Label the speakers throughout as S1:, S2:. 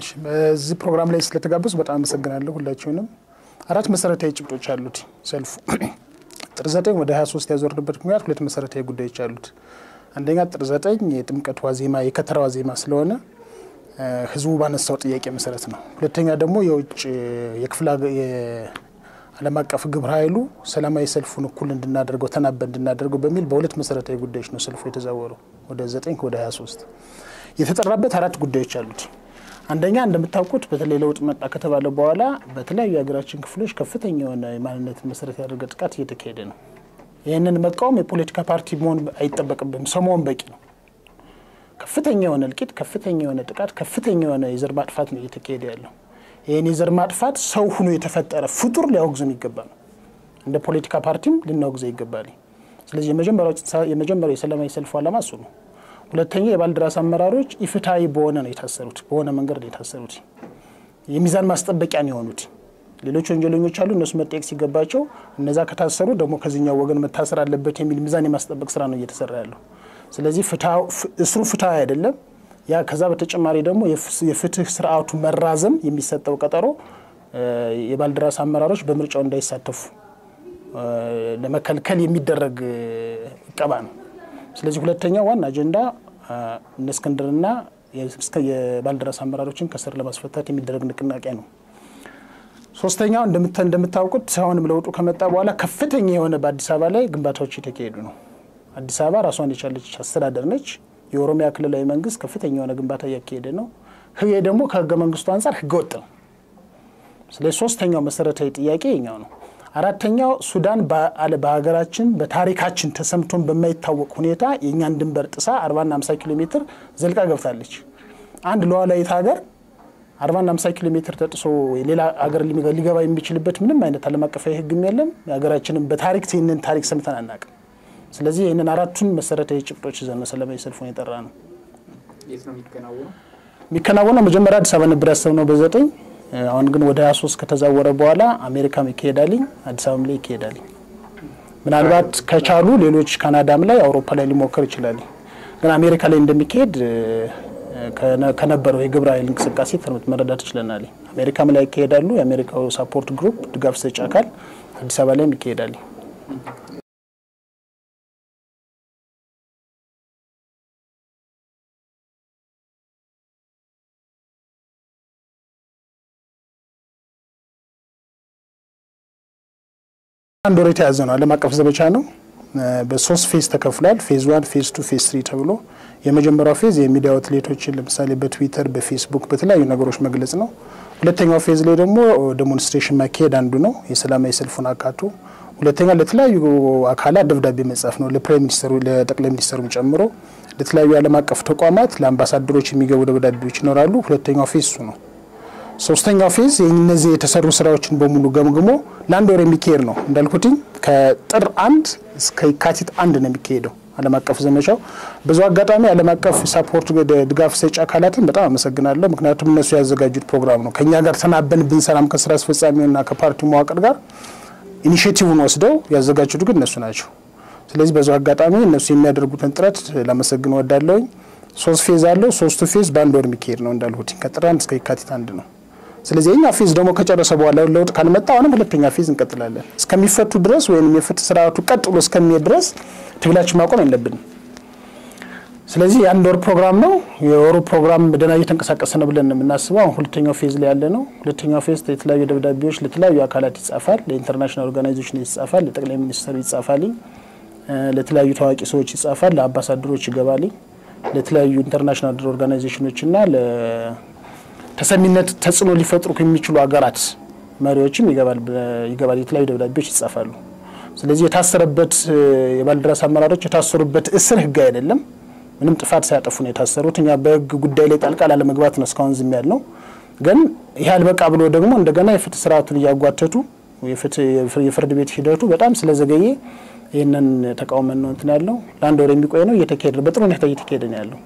S1: እሺ በዚህ ፕሮግራም ላይ ስለተጋበዙ በጣም አመሰግናለሁ ሁላችሁንም አራት መሰረታዊ ጭብጦች አሉት ሰልፉ ጥር 9 ወደ 23 ያዞርንበት ምክንያት ሁለት መሰረታዊ ጉዳዮች አሉት አንደኛ ጥር 9 የጥምቀት ዋዜማ የከተራ ዋዜማ ስለሆነ ህዝቡ ባነሳው ጥያቄ መሰረት ነው ሁለተኛ ደግሞ የውጭ የክፍለ ዓለም አቀፍ ግብረ ኃይሉ ሰላማዊ ሰልፉን እኩል እንድናደርገው ተናበን እንድናደርገው በሚል በሁለት መሰረታዊ ጉዳዮች ነው ሰልፉ የተዛወረው ወደ 9 ወደ 23 የተጠራበት አራት ጉዳዮች አሉት አንደኛ እንደምታውቁት በተለይ ለውጥ መጣ ከተባለ በኋላ በተለያዩ ሀገራችን ክፍሎች ከፍተኛ የሆነ የማንነት መሰረት ያደረገ ጥቃት እየተካሄደ ነው ይሄንን መቃወም የፖለቲካ ፓርቲ መሆን አይጠበቅብም ሰሞን በቂ ነው ከፍተኛ የሆነ ልቂት ከፍተኛ የሆነ ጥቃት ከፍተኛ የሆነ የዘር ማጥፋት ነው እየተካሄደ ያለው ይሄን የዘር ማጥፋት ሰው ሆኖ የተፈጠረ ፍጡር ሊያወግዙን ይገባል እንደ ፖለቲካ ፓርቲም ሊናወግዘው ይገባል ስለዚህ የመጀመሪያው የሰላማዊ ሰልፉ ዓላማ እሱ ነው ሁለተኛ የባልደራስ አመራሮች ኢፍታዊ በሆነ ነው የታሰሩት በሆነ መንገድ ነው የታሰሩት የሚዛን ማስጠበቂያ ነው የሆኑት ሌሎች ወንጀለኞች አሉ እነሱ መጠየቅ ሲገባቸው እነዛ ከታሰሩ ደግሞ ከዚህኛው ወገን መታሰር አለበት የሚል ሚዛን የማስጠበቅ ስራ ነው እየተሰራ ያለው ስለዚህ ፍትሃዊ አይደለም ያ ከዛ በተጨማሪ ደግሞ የፍትህ ስርዓቱ መራዘም የሚሰጠው ቀጠሮ የባልደራስ አመራሮች በምርጫው እንዳይሳተፉ ለመከልከል የሚደረግ ቀባ ነው ስለዚህ ሁለተኛው ዋና አጀንዳ እስክንድርና የባልደራስ አመራሮችን ከስር ለማስፈታት የሚደረግ ንቅናቄ ነው ሶስተኛው እንደምታውቁት አሁንም ለውጡ ከመጣ በኋላ ከፍተኛ የሆነ በአዲስ አበባ ላይ ግንባታዎች እየተካሄዱ ነው አዲስ አበባ ራሷን የቻለች አስተዳደር ነች የኦሮሚያ ክልላዊ መንግስት ከፍተኛ የሆነ ግንባታ እያካሄደ ነው ህገ ደግሞ ከህገ መንግስቱ አንፃር ህገ ወጥ ነው ስለዚህ ሶስተኛው መሰረታዊ ጥያቄ የኛው ነው አራተኛው ሱዳን በሀገራችን በታሪካችን ተሰምቶን በማይታወቅ ሁኔታ የኛን ድንበር ጥሳ 40 እና 50 ኪሎ ሜትር ዘልቃ ገብታለች አንድ ሉዓላዊት ሀገር 40 እና 50 ኪሎ ሜትር ተጥሶ ሌላ ሀገር ሊገባ የሚችልበት ምንም አይነት ዓለም አቀፋዊ ህግም የለም የሀገራችንን በታሪክ ይህንን ታሪክ ሰምተን አናውቅም ስለዚህ ይሄንን አራቱን መሰረታዊ ጭብጦች ይዘን ሰላማዊ ሰልፉን የጠራ ነው
S2: የት ነው
S1: የሚከናወነው መጀመሪያ አዲስ አበባ ነበር ያሰብነው በ9 አሁን ግን ወደ 23 ከተዛወረ በኋላ አሜሪካም ይካሄዳልኝ አዲስ አበባም ላይ ይካሄዳልኝ ምናልባት ከቻሉ ሌሎች ካናዳም ላይ አውሮፓ ላይ ሊሞከር ይችላል ግን አሜሪካ ላይ እንደሚካሄድ ከነበረው የግብረ ኃይል እንቅስቃሴ መረዳት ይችላል አሜሪካም ላይ ይካሄዳሉ የአሜሪካው ሰፖርት ግሩፕ ድጋፍ ሰጪ አካል አዲስ አበባ ላይ ይካሄዳል አንዶሬት ያዘነው ዓለም አቀፍ ዘመቻ ነው በሶስት ፌዝ ተከፍሏል ፌዝ 1 ፌዝ 2 ፌዝ 3 ተብሎ የመጀመሪያው ፌዝ የሚዲያ አውትሌቶችን ለምሳሌ በትዊተር በፌስቡክ በተለያዩ ነገሮች መግለጽ ነው ሁለተኛው ፌዝ ላይ ደግሞ ዴሞንስትሬሽን ማካሄድ አንዱ ነው የሰላማዊ ሰልፉን አካቶ ሁለተኛ ለተለያዩ አካላት ደብዳቤ መጻፍ ነው ለፕራይም ሚኒስተሩ ለጠቅላይ ሚኒስተሩ ጨምሮ ለተለያዩ ዓለም አቀፍ ተቋማት ለአምባሳደሮች የሚገቡ ደብዳቤዎች ይኖራሉ ሁለተኛው ፌዝ ነው ሶስተኛው ፌዝ የነዚህ የተሰሩ ስራዎችን በሙሉ ገምግሞ ላንድ ወር የሚካሄድ ነው እንዳልኩትኝ ከጥር 1 እስከ የካቲት 1 ነው የሚካሄደው ዓለም አቀፍ ዘመቻው በዛው አጋጣሚ ዓለም አቀፍ ሰፖርት ድጋፍ ሰጪ አካላትን በጣም አመሰግናለሁ ምክንያቱም እነሱ ያዘጋጁት ፕሮግራም ነው ከኛ ጋር ተናበን ብንሰራም ከስራ አስፈጻሚውና ከፓርቲው መዋቅር ጋር ኢኒሺዬቲቭን ወስደው ያዘጋጁት ግን እነሱ ናቸው ስለዚህ በዛው አጋጣሚ እነሱ የሚያደርጉትን ጥረት ለማመሰግን ወዳለሁኝ ሶስት ፌዝ አለው ሶስቱ ፌዝ በአንድ ወር የሚካሄድ ነው እንዳልኩት ከጥር 1 እስከ የካቲት 1 ነው ስለዚህ እኛ ፌዝ ደግሞ ከጨረሰ በኋላ ለውጥ ካልመጣ አሁንም ሁለተኛ ፌዝ እንቀጥላለን እስከሚፈቱ ድረስ ወይንም የፍትህ ስርዓቱ ቀጥሎ እስከሚሄድ ድረስ ትግላችን ማቆም የለብንም ስለዚህ የአንድ ወር ፕሮግራም ነው የወሩ ፕሮግራም በደና እየተንቀሳቀሰ ነው ብለን እናስበው አሁን ሁለተኛው ፌዝ ላይ ያለ ነው ሁለተኛው ፌዝ የተለያዩ ደብዳቤዎች ለተለያዩ አካላት ይጻፋል ለኢንተርናሽናል ኦርጋናይዜሽን ይጻፋል ለጠቅላይ ሚኒስትሩ ይጻፋል ለተለያዩ ታዋቂ ሰዎች ይጻፋል ለአምባሳደሮች ይገባል ለተለያዩ ኢንተርናሽናል ኦርጋናይዜሽኖችና ተሰሚነት ተጽኖ ሊፈጥሩ ከሚችሉ ሀገራት መሪዎችም ይገባል የተለያዩ ደብዳቤዎች ይጻፋሉ ስለዚህ የታሰረበት የባልደራስ አመራሮች የታሰሩበት እስር ህግ አይደለም ምንም ጥፋት ሳያጠፉ ነው የታሰሩት እኛ በህግ ጉዳይ ላይ ጣልቃ ለመግባት ነው እስካሁን ዝም ያልነው ግን ይሄል በቃ ብሎ ደግሞ እንደገና የፍትህ ስርዓቱን ያጓተቱ የፍርድ ቤት ሂደቱ በጣም ስለዘገየ ይሄንን ተቃውመን ነው እንትን ያለው ላንድ ወር የሚቆይ ነው እየተካሄደ በጥሩ ሁኔታ እየተካሄደ ነው ያለው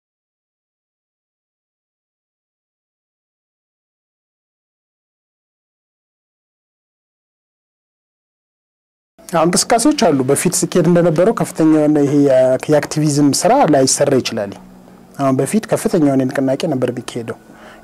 S1: እንቅስቃሴዎች አሉ በፊት ስኬት እንደነበረው ከፍተኛ የሆነ ይሄ የአክቲቪዝም ስራ ላይ ይሰራ ይችላል አሁን በፊት ከፍተኛ የሆነ ንቅናቄ ነበር ቢካሄደው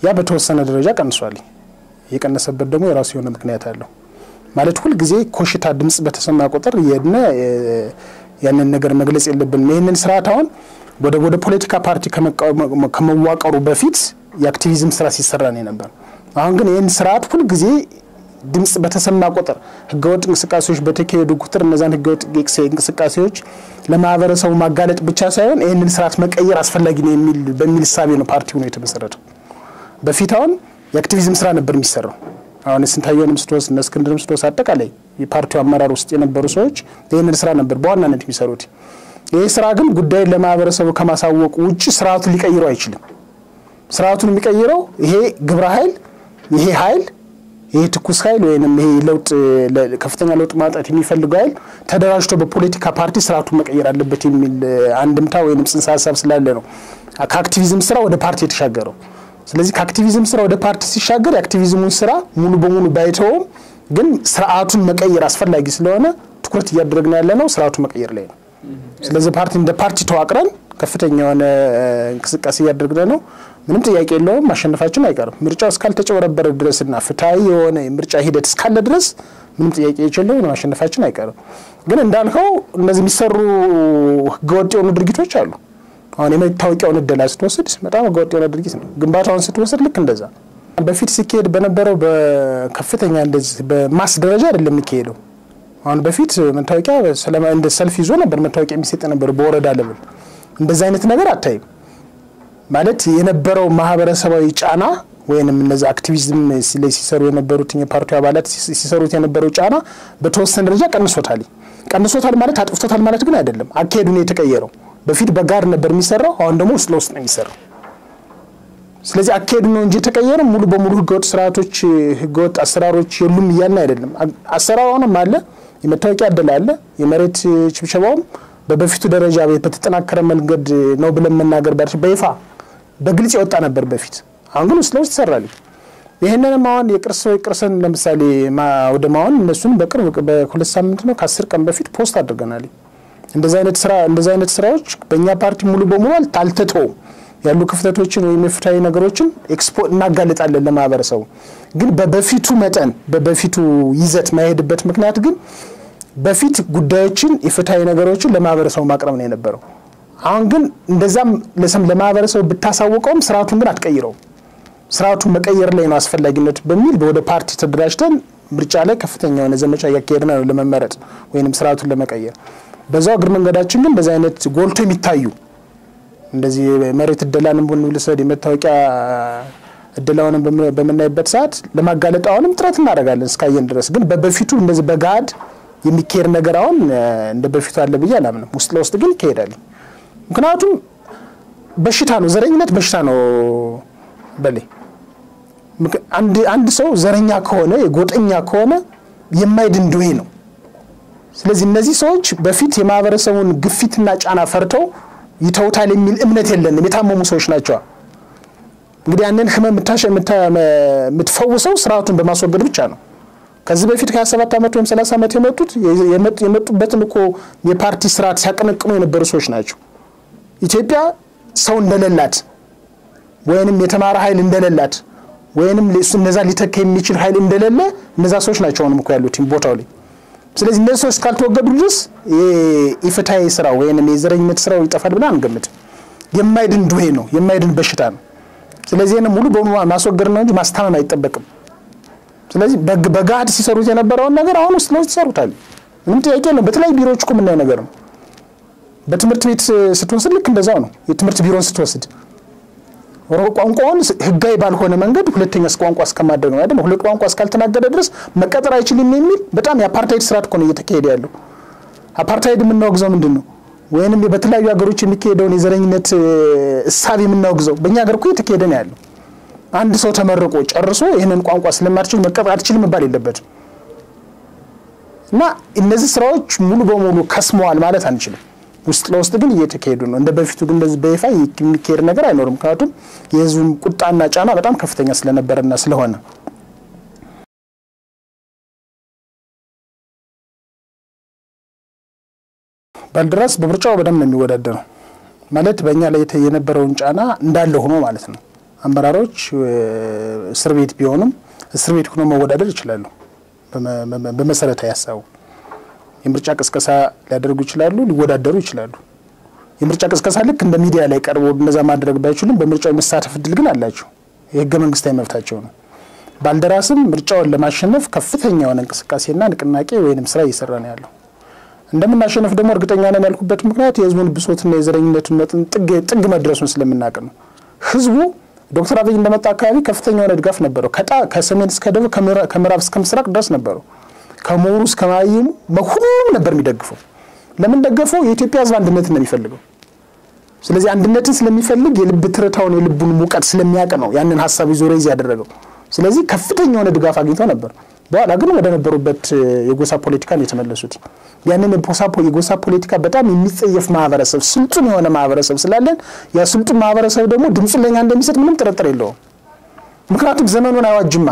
S1: ያ በተወሰነ ደረጃ ቀንሷል የቀነሰበት ደግሞ የራሱ የሆነ ምክንያት አለው ማለት ሁሉ ጊዜ ኮሽታ ድምጽ በተሰማ ቁጥር የድነ ያንን ነገር መግለጽ የለብንም ይሄንን ስርዓት አሁን ወደ ፖለቲካ ፓርቲ ከመዋቀሩ በፊት የአክቲቪዝም ስራ ሲሰራ ነበር አሁን ግን ይሄን ስርዓት ሁሉ ጊዜ ድምጽ በተሰማ ቁጥር ህገወጥ እንቅስቃሴዎች በተካሄዱ ቁጥር እነዛን ህገወጥ እንቅስቃሴዎች ለማህበረሰቡ ማጋለጥ ብቻ ሳይሆን ይሄንን ስርዓት መቀየር አስፈላጊ ነው በሚል ሐሳብ ነው ፓርቲው ነው የተመሰረተው በፊት አሁን የአክቲቪዝም ስራ ነበር የሚሰራው አሁን ስንታየንም ስትወስ እስክንድርም ስትወስ አጠቃላይ የፓርቲው አመራር ውስጥ የነበሩ ሰዎች ይሄንን ስራ ነበር በዋናነት የሚሰሩት ይሄ ስራ ግን ጉዳይ ለማህበረሰቡ ከማሳወቁ ውጪ ስርዓቱን ሊቀይረው አይችልም ስርዓቱን የሚቀይረው ይሄ ግብረ ኃይል ይሄ ትኩስ ኃይል ወይንም ይሄ ለውጥ ከፍተኛ ለውጥ ማጣት የሚፈልገው ኃይል ተደራጅቶ በፖለቲካ ፓርቲ ስርዓቱን መቀየር አለበት የሚል አንድምታ ወይንም ጽንሰ ሐሳብ ስላለ ነው ከአክቲቪዝም ስራ ወደ ፓርቲ የተሻገረው ስለዚህ ከአክቲቪዝም ስራ ወደ ፓርቲ ሲሻገር የአክቲቪዝሙን ስራ ሙሉ በሙሉ ባይተው ግን ስርዓቱን መቀየር አስፈላጊ ስለሆነ ትኩረት ያደረግና ያለነው ስርዓቱን መቀየር ላይ ነው ስለዚህ ፓርቲ እንደ ፓርቲ ተዋቅረን ከፍተኛ የሆነ እንቅስቃሴ ያደረግና ነው ምንም ጥያቄ የለውም ማሸነፋችን አይቀርም ምርጫው እስካልተጨበረበረ ድረስና ፍትሃዊ የሆነ ምርጫ ሂደት እስካለ ድረስ ምንም ጥያቄ የለውም ማሸነፋችን አይቀርም ግን እንዳልከው እነዚህ የሚሰሩ ህገወጥ የሆኑ ድርጊቶች አሉ አሁን የመታወቂያውን እደላ ስትወስድ በጣም ህገወጥ የሆነ ድርጊት ነው ግንባታውን ስትወስድ ልክ እንደዛ በፊት ሲኬድ በነበረው በከፍተኛ እንደዚህ በማስ ደረጃ አይደለም የሚካሄደው አሁን በፊት መታወቂያ እንደ ሰልፍ ይዞ ነበር መታወቂያ የሚሰጥ ነበር በወረዳ ለብል እንደዛ አይነት ነገር አታይም ማለት የነበረው ማህበረሰባዊ ጫና ወይንም እነዛ አክቲቪዝም ሲሰሩ የነበሩት የፓርቲው አባላት ሲሰሩት የነበረው ጫና በተወሰነ ደረጃ ቀንሶታል ማለት አጥፍቶታል ማለት ግን አይደለም አካሄዱ ነው የተቀየረው በፊት በጋር ነበር የሚሰራው አሁን ደግሞ ውስጥ ነው የሚሰራው ስለዚህ አካሄዱ ነው እንጂ ተቀየረው ሙሉ በሙሉ ህገወጥ ስርዓቶች ህገወጥ አሰራሮች የሉም ይያልና አይደለም አሰራሩንም አለ የመታወቂያ አደላለ የመሬት ችብቸባው በበፊቱ ደረጃ በተጠናከረ መንገድ ነው ብለን መናገር በይፋ በግልጽ ይወጣ ነበር በፊት አሁን ግን ውስጥ ይሰራል ይሄንንም አሁን የቅርስን ለምሳሌ ወደ ማውን እነሱን በቅርብ በሁለት ሳምንት ነው ከ10 ቀን በፊት ፖስት አድርገናል እንደዛ አይነት ስራዎች በእኛ ፓርቲ ሙሉ በሙሉ ታልተተው ያሉ ክፍተቶችን ወይ መፍታዊ ነገሮችን ኤክስፖርት እናጋልጣለን ለማህበረሰቡ ግን በበፊቱ መጠን በበፊቱ ይዘት ማይሄድበት ምክንያት ግን በፊት ጉዳዮችን የፍታዊ ነገሮችን ለማህበረሰቡ ማቅረብ ነው የነበረው አሁን ግን እንደዛም ለማህበረሰቡ ብታሳውቀውም ስርዓቱን ግን አትቀይረው ስርዓቱን መቀየር ላይ ነው አስፈላጊነት በሚል ወደ ፓርቲ ተደራጅተን ምርጫ ላይ ከፍተኛ የሆነ ዘመቻ ያካሄድና ነው ለመመረጥ ወይንም ስርዓቱን ለመቀየር በዛው እግር መንገዳችን ግን እንደዛ አይነት ጎልቶ የሚታዩ እንደዚህ መሬት እደላንም ብንውልሰድ የመታወቂያ እደላውንም በመናይበት ሰዓት ለማጋለጥ አሁንም ጥረት እናደርጋለን እስካየን ድረስ ግን በበፊቱ እንደዚህ በጋድ የሚካሄድ ነገር አሁን እንደ በፊቱ አለ ብዬ አላምንም ውስጥ ለውስጥ ግን ይካሄዳል ምክንያቱም በሽታ ነው ዘረኝነት በሽታ ነው በሌ አንድ ሰው ዘረኛ ከሆነ የጎጠኛ ከሆነ የማይድን ዱይ ነው ስለዚህ እነዚህ ሰዎች በፊት የማህበረሰቡን ግፊትና ጫና ፈርተው ይተውታል የሚል እምነት የለንም የታመሙ ሰዎች ናቸው እንግዲህ ያንን ህመም የምትፈውሰው ስርዓቱን በማስወገድ ብቻ ነው ከዚህ በፊት ከ27 አመት ወይም 30 አመት የመጡበትን እኮ የፓርቲ ስርዓት ሲያቀነቅኑ የነበሩ ሰዎች ናቸው ኢትዮጵያ ሰው እንደሌላት ወይንም የተማረ ኃይል እንደሌላት ወይንም ለነዛ ሊተካ የሚችል ኃይል እንደሌለ እነዛ ሰዎች ናቸው አሁንም እኮ ያሉት ቦታው ላይ ስለዚህ እነሱ ሰዎች ካልተወገዱ ድረስ የፍትሃዊ ስራ ወይንም የዘረኝነት ስራው ይጠፋል ብለን አንገምት የማይድን ዱሄ ነው የማይድን በሽታ ነው ስለዚህ እነ ሙሉ በሙሉ ማስወገድ ነው እንጂ ማስታመም አይጠበቅም ስለዚህ በጋድ ሲሰሩት የነበረው ነገር አሁን ውስጥ ነው ሲሰሩታል ምንም ጥያቄ የለም በተለይ ቢሮዎች እኮ ምን ነው ነገር በትምህርት ቤት ስትወስድ ልክ እንደዛው ነው የትምህርት ቢሮን ስትወስድ ቋንቋውን ህጋዊ ባልሆነ መንገድ ሁለተኛ ቋንቋ እስከማድረግ ነው አይደል ሁለት ቋንቋ እስካልተናገረ ድረስ መቀጠር አይችልም የሚል በጣም የአፓርታይድ ስርዓት እኮ ነው እየተካሄደ ያለው አፓርታይድ ምን ነው ግዛው ምንድነው ወይንም በተለያዩ ሀገሮች የሚካሄደውን የዘረኝነት እሳቤ ምን ነው ግዛው በእኛ ሀገር እኮ እየተካሄደ ነው ያለው አንድ ሰው ተመርቆ ጨርሶ ይሄንን ቋንቋ ስለማትችል መቀጠር አትችልም መባል የለበትም እና እነዚህ ስራዎች ሙሉ በሙሉ ከስመዋል ማለት አንችልም ውስጥ ለውስጥ ግን እየተካሄዱ ነው እንደ በፊቱ ግን እንደዚህ በይፋ የሚካሄድ ነገር አይኖርም ምክንያቱም የህዝቡን ቁጣና ጫና በጣም ከፍተኛ ስለነበረና ስለሆነ ባልደራስ በምርጫው በደም ነው የሚወዳደረው ማለት በእኛ ላይ የነበረውን ጫና እንዳለ ሆኖ ማለት ነው አመራሮች እስር ቤት ቢሆንም እስር ቤት ሆኖ መወዳደር ይችላሉ በመሰረታዊ ሐሳቡ የምርጫ ቅስቀሳ ሊያደርጉ ይችላሉ ሊወዳደሩ ይችላሉ የምርጫ ቅስቀሳ ልክ እንደ ሚዲያ ላይ ቀርቦ እንደዛ ማድረግ ባይችሉም በምርጫው መሳተፍ እድል ግን አላቸው የህገ መንግስታዊ መብታቸው ነው ባልደራስም ምርጫውን ለማሸነፍ ከፍተኛ የሆነ እንቅስቃሴና ንቅናቄ ወይንም ስራ እየሰራ ነው ያለው እንደምናሸነፍ ደግሞ እርግጠኛ ነን ያልኩበት ምክንያት የህዝቡን ብሶትና የዘረኝነቱን መጠን ጥግ መድረሱን ስለምናውቅ ነው ህዝቡ ዶክተር አብይ እንደመጣ አካባቢ ከፍተኛ የሆነ ድጋፍ ነበረው ከሰሜን እስከ ደቡብ ከምዕራብ እስከ ምስራቅ ድረስ ነበረው ከሞሩ እስከ ማይሙ በሁሉም ነበር የሚደግፈው ለምን ደገፈው የኢትዮጵያ ህዝብ አንድነት ነው የሚፈልገው ስለዚህ አንድነትን ስለሚፈልግ የልብ ትርታውን የልቡን ሙቀት ስለሚያቀ ነው ያንን ሐሳብ ይዞ ሬዝ ያደረገው ስለዚህ ከፍተኛ የሆነ ድጋፍ አግኝተው ነበር በኋላ ግን ወደ ነበሩበት የጎሳ ፖለቲካ ነው የተመለሱት ያንን የጎሳ ፖለቲካ በጣም የሚጸየፍ ማህበረሰብ ስልጡን የሆነ ማህበረሰብ ስላለን ያ ስልጡን ማህበረሰብ ደግሞ ድምጽ ለኛ እንደሚሰጥ ምንም ጥርጥር የለውም ምክንያቱም ዘመኑን አይዋጅማ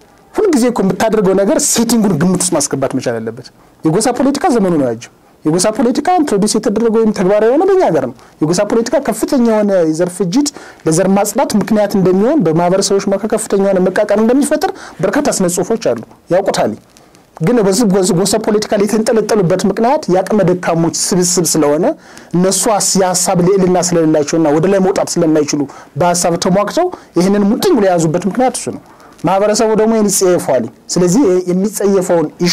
S1: ሁሉ ጊዜ እኮ የምታደርገው ነገር ሴቲንጉን ግምት ውስጥ ማስገባት መቻል አለበት የጎሳ ፖለቲካ ዘመኑን አይዋጅም የጎሳ ፖለቲካ ኢንትሮዲዩስ የተደረገው ወይም ተግባራዊ የሆነ በእኛ ሀገር ነው የጎሳ ፖለቲካ ከፍተኛ የሆነ የዘር ፍጅት ለዘር ማጽዳት ምክንያት እንደሚሆን በማህበረሰቦች መካከል ከፍተኛ የሆነ መቃቃር እንደሚፈጠር በርካታ ስነ ጽሁፎች አሉ ያውቁታል ግን በዚህ ጎሳ ፖለቲካ ላይ የተንጠለጠሉበት ምክንያት ያቅመ ደካሞች ስብስብ ስለሆነ እነሱ ያሳብ ለእልና ስለሌላቸውና ወደ ላይ መውጣት ስለማይችሉ በሐሳብ ተሟክተው ይሄንን ሙጥኝ ብለው ያዙበት ምክንያት እሱ ነው ማህበረሰቡ ደግሞ ይንጸየፋል ስለዚህ የሚጸየፈውን ኢሹ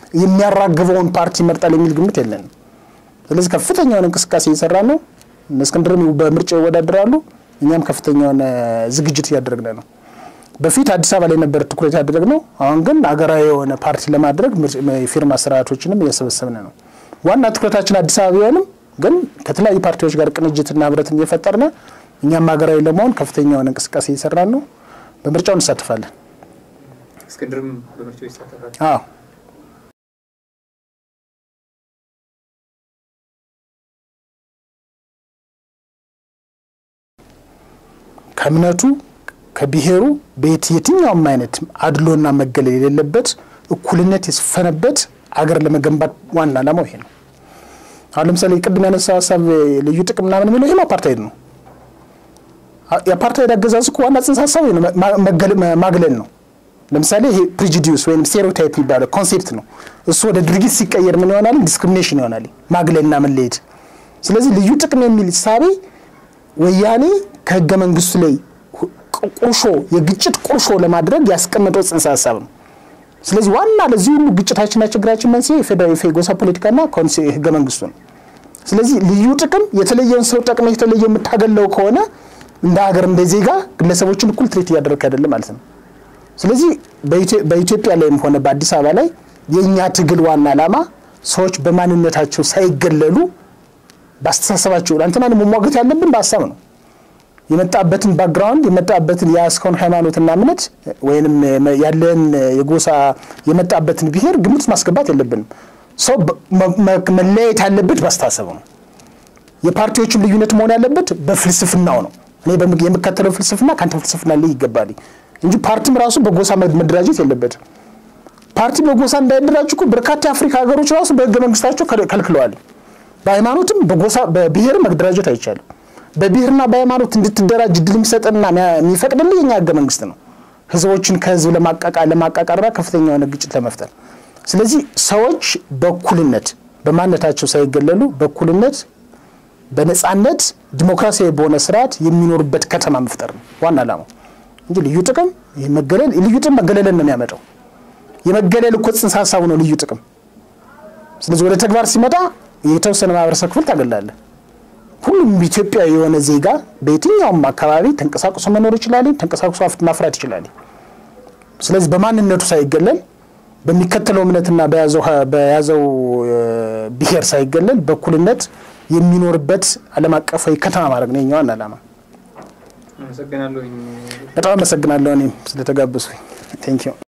S1: የሚያራግበውን ፓርቲ መርጣል የሚል ግምት የለንም ስለዚህ ከፍተኛ የሆነ እንቅስቃሴ እየሰራ ነው እስክንድርም በምርጫው ይወዳደራሉ እኛም ከፍተኛ የሆነ ዝግጅት ያደረግን ነው በፊት አዲስ አበባ ላይ ነበር ትኩረት ያደረግነው አሁን ግን አገራዊ የሆነ ፓርቲ ለማድረግ ፊርማ ስርዓቶችንም እየሰበሰብን ነው ዋና ትኩረታችን አዲስ አበባ ቢሆንም ግን ከተለያዩ ፓርቲዎች ጋር ቅንጅትና ህብረትን እየፈጠርን እኛም አገራዊ ለመሆን ከፍተኛ የሆነ እንቅስቃሴ እየሰራን ነው በምርጫው እንሳተፋለን
S2: እስክንድርም በምርጫው ይሳተፋል
S1: አዎ ከእምነቱ ከብሔሩ በየትኛውም አይነት አድሎና መገለል የሌለበት እኩልነት የሰፈነበት አገር ለመገንባት ዋና ዓላማው ይሄ ነው አሁን ለምሳሌ ቅድም ያነሳው ሐሳብ ልዩ ጥቅም ምናምን የሚለው ይሄ አፓርታይድ ነው የአፓርታይድ አገዛዝ እኮ ዋና ጽንሰ ሐሳቡ ማግለል ነው ለምሳሌ ይሄ ፕሪጁዲዩስ ወይም ስቴሪዮታይፕ ይባላል ኮንሴፕት ነው እሱ ወደ ድርጊት ሲቀየር ምን ይሆናል ዲስክሪሚኔሽን ይሆናል ማግለልና መለየት ስለዚህ ልዩ ጥቅም የሚል ሳቢ ወያኔ ከህገ መንግስቱ ላይ ቁርሾ የግጭት ቁርሾ ለማድረግ ያስቀመጠው ጽንሰ ሐሳብ ነው ስለዚህ ዋና ለዚህ ሁሉ ግጭታችንና ችግራችን መንስኤ የፌደራል ጎሳ ፖለቲካና ህገ መንግስቱ ነው ስለዚህ ልዩ ጥቅም የተለየውን ሰው ጥቅም የተለየው የምታገለው ከሆነ እንደ ሀገር እንደ ዜጋ ግለሰቦችን እኩል ትሪት ያደረክ አይደለም ማለት ነው ስለዚህ በኢትዮጵያ ላይም ሆነ በአዲስ አበባ ላይ የኛ ትግል ዋና ዓላማ ሰዎች በማንነታቸው ሳይገለሉ ባስተሳሰባቸው አንተናን መሟገት ያለብን በሐሳብ ነው የመጣበትን ባክግራውንድ የመጣበትን ያስኮን ሃይማኖትና እምነት ወይንም ያለን የጎሳ የመጣበትን ብሔር ግምት ማስገባት የለብንም ሰው መለየት ያለበት ባስተሳሰቡ ነው የፓርቲዎችን ልዩነት መሆን ያለበት በፍልስፍናው ነው እኔ የምከተለው ፍልስፍና ካንተ ፍልስፍና ላይ ይገባል እንጂ ፓርቲም ራሱ በጎሳ መደራጀት የለበት ፓርቲ በጎሳ እንዳይደራጅ እኮ በርካታ አፍሪካ ሀገሮች ራሱ በህገ መንግስታቸው ከልክለዋል በሃይማኖትም በጎሳ በብሔር መደራጀት አይቻልም በብሔርና በሃይማኖት እንድትደራጅ ድል የሚሰጥና የሚፈቅድልኝ የኛ ህገ መንግስት ነው ህዝቦችን ከህዝብ ለማቃቃርና ከፍተኛ የሆነ ግጭት ለመፍጠር ስለዚህ ሰዎች በእኩልነት በማንነታቸው ሳይገለሉ በእኩልነት በነጻነት ዲሞክራሲያዊ በሆነ ስርዓት የሚኖርበት ከተማ መፍጠር ነው ዋና ዓላማው እንጂ ልዩ ጥቅም ልዩ ጥቅም መገለልን ነው የሚያመጣው የመገለል እኮ ጽንሰ ሐሳቡ ነው ልዩ ጥቅም ስለዚህ ወደ ተግባር ሲመጣ የተወሰነ ማህበረሰብ ክፍል ታገላለህ ሁሉም ኢትዮጵያዊ የሆነ ዜጋ በየትኛውም አካባቢ ተንቀሳቅሶ መኖር ይችላል ተንቀሳቅሶ ማፍራት ይችላል ስለዚህ በማንነቱ ሳይገለል በሚከተለው እምነትና በያዘው ብሔር ሳይገለል በእኩልነት የሚኖርበት ዓለም አቀፋዊ ከተማ ማድረግ ነው የኛው ዓላማ
S2: አመሰግናለሁ
S1: በጣም አመሰግናለሁ እኔም ስለተጋበዝኩኝ ቴንክ ዩ